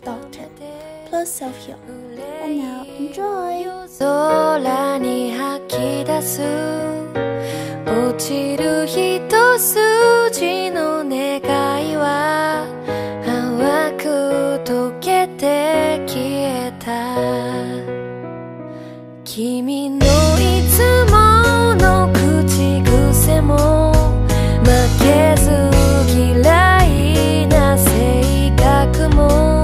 self-doctrine plus self-heal. And now enjoy! 空に吐き出す落ちる一筋の願いは淡く溶けて消えた。君のいつもの口癖も負けず嫌いな性格も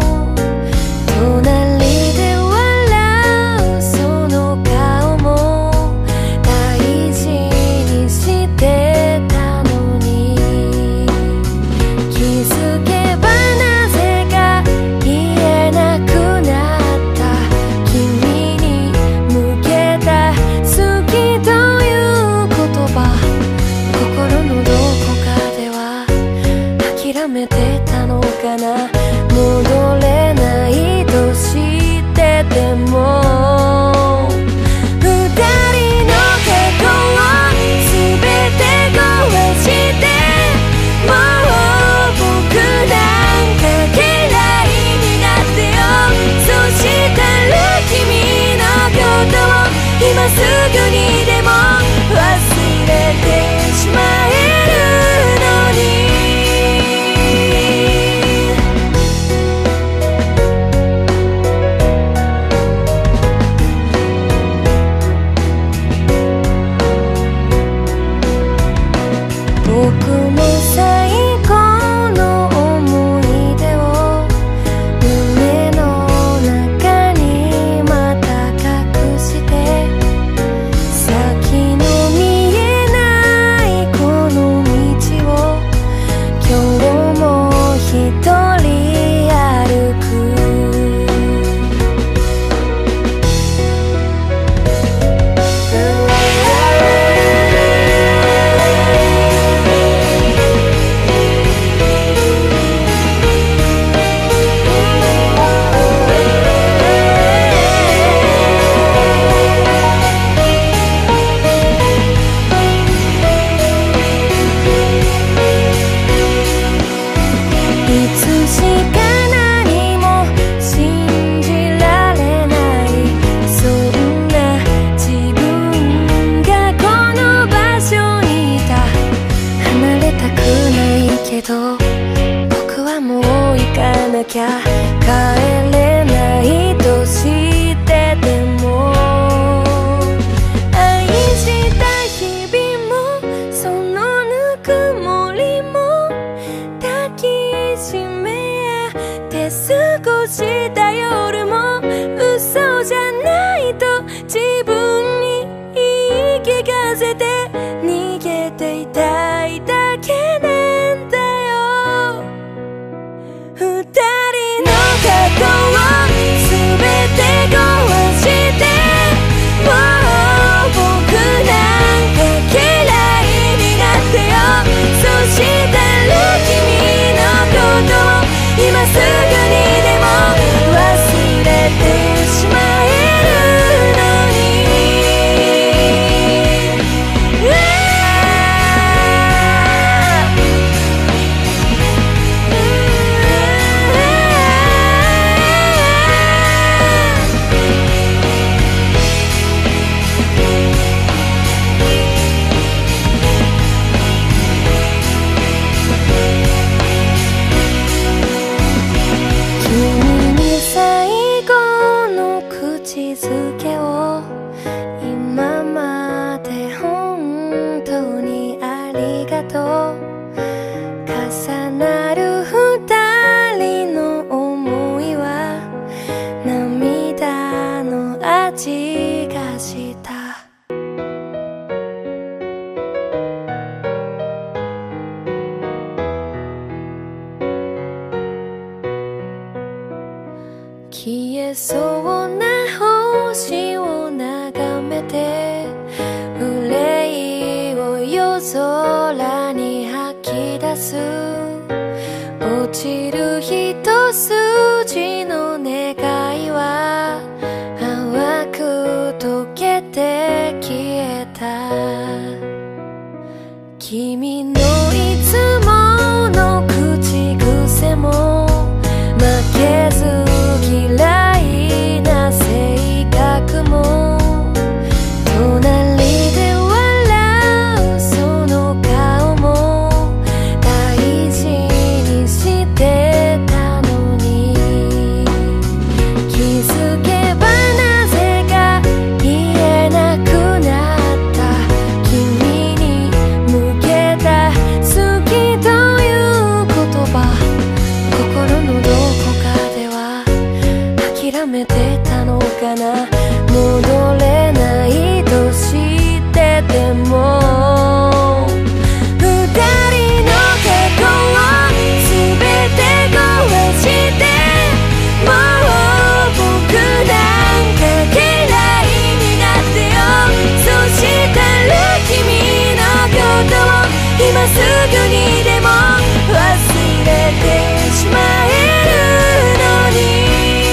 隣で笑うその顔も大事にしてたのに、気づけばなぜか言えなくなった君に向けた好きという言葉、心のどこかでは諦めてたのかな。戻れないと知ってても二人の過去を全て壊してもう僕なんか嫌いになってよ。そしたら君のことを今すぐにでも忘れてしまえるのに。僕の最後の思い出を胸の中にまた隠して先の見えないこの道を今日も一人歩く。いつしか何も信じられない、そんな自分がこの場所にいた。離れたくないけど僕はもう行かなきゃ、帰れないと知ってても愛した日々もそのぬくもりも抱きしめ合って過ごした夜も嘘じゃないと自分に言い聞かせて逃げていたいだけなんだよ。二人の過去を全て壊してもう僕なんか嫌いになってよ。そしたら君のことを今すぐにでも忘れてしまえるのに。君に最後の口づけを今まで本当にありがとう。重なる二人の思いは涙の味がした。消えそうな星を眺めて憂いを夜空に吐き出す落ちる一筋の願いは淡く溶けて消えた。君のいつもの口癖も負けずかな。戻れないと知ってても二人の過去を全て壊してもう僕なんか嫌いになってよ。そしたら君のことを今すぐにでも忘れてしまえるのに。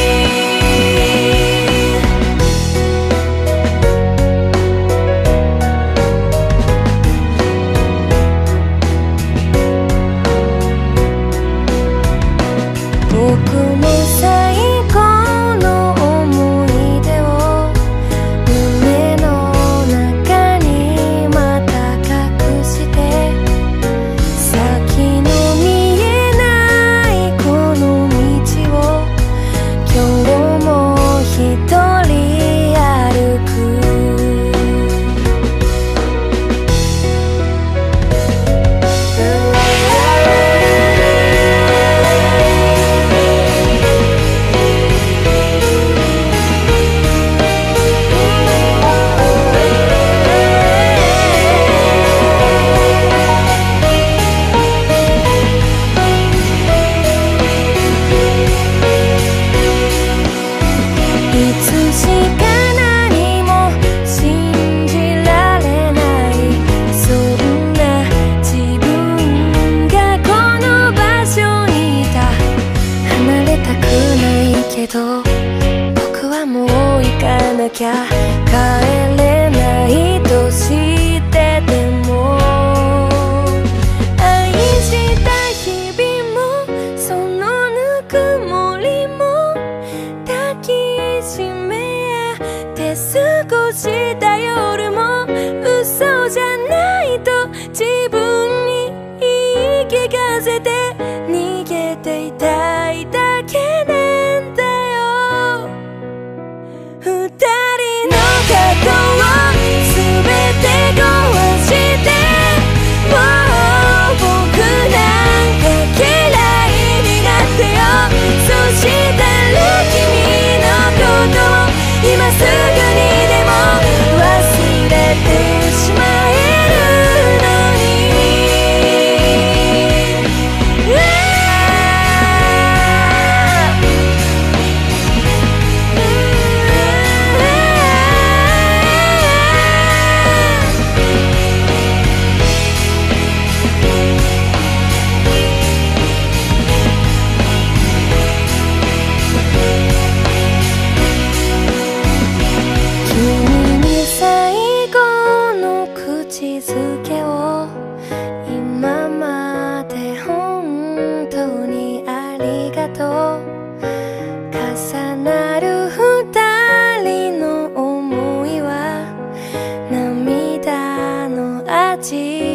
僕の最高の思い出を胸の中にまた隠して先の見えないこの道を今日も一人歩く。いつしか何も信じられない、そんな自分がこの場所にいた。離れたくないけど僕はもう行かなきゃ。帰れないと知ってても愛した日々もそのぬくもりも抱きしめ合って過ごした夜も嘘じゃないと自分に言い聞かせて逃げていたいだけなんだよ。二人の過去を全て壊してもう僕なんか嫌いになってよ。そしたら君のことを今すぐにでも忘れてしまえるのに。君に最後の口づけを今まで本当にありがとう。重なる二人の想いは涙の味